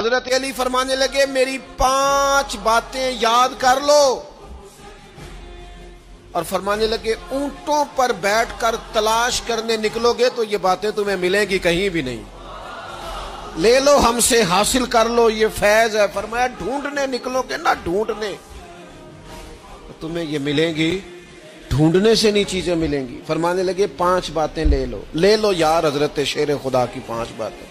حضرت علی فرمانے لگے میری 5 باتیں یاد کر لو، اور فرمانے لگے اونٹوں پر بیٹھ کر تلاش کرنے نکلو گے تو یہ باتیں تمہیں ملیں گی کہیں بھی نہیں، لے لو ہم سے حاصل کر لو، یہ فیض ہے۔ فرمایا ڈھونڈنے نکلو گے نہ ڈھونڈنے تو تمہیں یہ ملیں گی، ڈھونڈنے سے نہیں چیزیں ملیں گی۔ فرمانے لگے 5 باتیں لے لو یار حضرت شیر خدا کی 5 باتیں،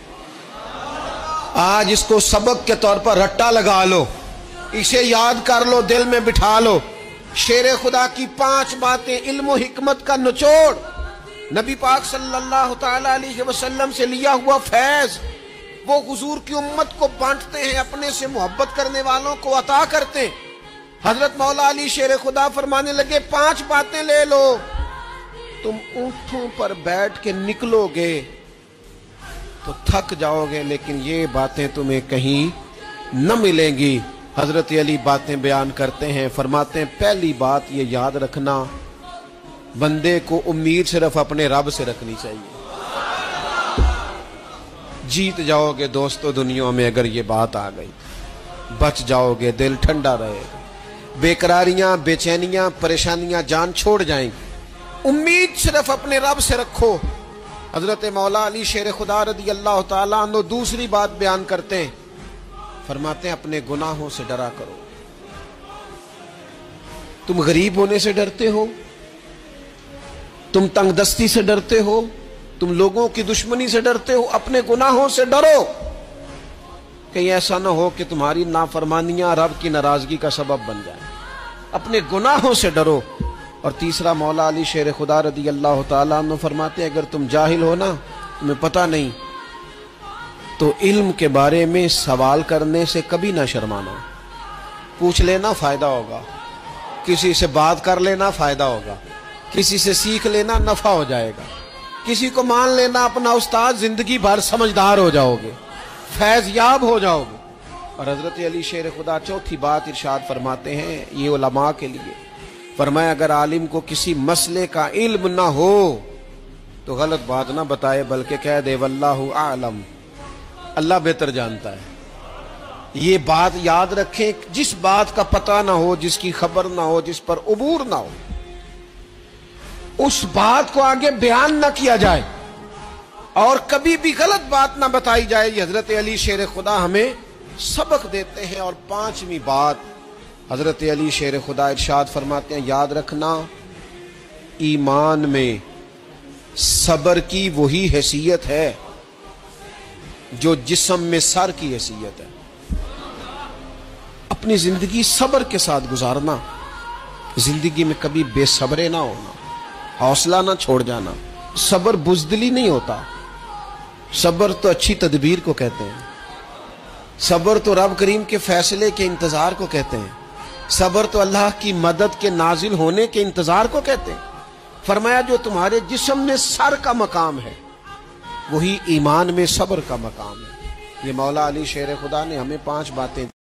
آج اس کو سبق کے طور پر رٹا لگا لو، اسے یاد کر لو، دل میں بٹھا لو۔ شیر خدا کی 5 باتیں، علم و حکمت کا نچوڑ، نبی پاک صلی اللہ تعالی علیہ وسلم سے لیا ہوا فیض، وہ حضور کی امت کو بانٹتے ہیں، اپنے سے محبت کرنے والوں کو عطا کرتے ہیں۔ حضرت مولا علی شیر خدا فرمانے لگے 5 باتیں لے لو، تم اونٹوں پر بیٹھ کے نکلو گے تو تھک جاؤ گے، لیکن یہ باتیں تمہیں کہیں نہ ملیں گی۔ حضرت علی باتیں بیان کرتے ہیں، فرماتے ہیں پہلی بات یہ یاد رکھنا، بندے کو امید صرف اپنے رب سے رکھنی چاہیے، جیت جاؤ گے دوستو دنیا میں اگر یہ بات آ گئی، بچ جاؤ گے، دل ٹھنڈا رہے گا، بے قراریاں، بے چینیاں، پریشانیاں جان چھوڑ جائیں گی، امید صرف اپنے رب سے رکھو۔ حضرت مولا علی شیر خدا رضی اللہ تعالیٰ عنہ دوسری بات بیان کرتے ہیں، فرماتے ہیں اپنے گناہوں سے ڈرا کرو۔ تم غریب ہونے سے ڈرتے ہو، تم تنگ دستی سے ڈرتے ہو، تم لوگوں کی دشمنی سے ڈرتے ہو، اپنے گناہوں سے ڈرو، کہیں ایسا نہ ہو کہ تمہاری نافرمانیاں رب کی ناراضگی کا سبب بن جائیں، اپنے گناہوں سے ڈرو۔ اور تیسرا مولا علی شیر خدا رضی اللہ تعالیٰ عنہ فرماتے ہیں اگر تم جاہل ہو نا، تمہیں پتہ نہیں، تو علم کے بارے میں سوال کرنے سے کبھی نہ شرمانا، پوچھ لینا فائدہ ہوگا، کسی سے بات کر لینا فائدہ ہوگا، کسی سے سیکھ لینا نفع ہو جائے گا، کسی کو مان لینا اپنا استاد، زندگی بھر سمجھدار ہو جاؤ گے، فیض یاب ہو جاؤ گے۔ اور حضرت علی شیر خدا چوتھی بات ارشاد فرماتے ہیں یہ علماء کے لیے، فرمایا اگر عالم کو کسی مسئلے کا علم نہ ہو تو غلط بات نہ بتائے بلکہ کہہ دے واللہ اعلم، اللہ بہتر جانتا ہے۔ یہ بات یاد رکھیں، جس بات کا پتہ نہ ہو، جس کی خبر نہ ہو، جس پر عبور نہ ہو، اس بات کو آگے بیان نہ کیا جائے اور کبھی بھی غلط بات نہ بتائی جائے۔ یہ حضرت علی شیر خدا ہمیں سبق دیتے ہیں۔ اور 5ویں بات حضرت علی شیر خدا ارشاد فرماتے ہیں یاد رکھنا، ایمان میں صبر کی وہی حیثیت ہے جو جسم میں سر کی حیثیت ہے۔ اپنی زندگی صبر کے ساتھ گزارنا، زندگی میں کبھی بے صبرے نہ ہونا، حوصلہ نہ چھوڑ جانا۔ صبر بزدلی نہیں ہوتا، صبر تو اچھی تدبیر کو کہتے ہیں، صبر تو رب کریم کے فیصلے کے انتظار کو کہتے ہیں، صبر تو اللہ کی مدد کے نازل ہونے کے انتظار کو کہتے ہیں۔ فرمایا جو تمہارے جسم میں سر کا مقام ہے وہی ایمان میں صبر کا مقام ہے۔ یہ مولا علی شیر خدا نے ہمیں 5 باتیں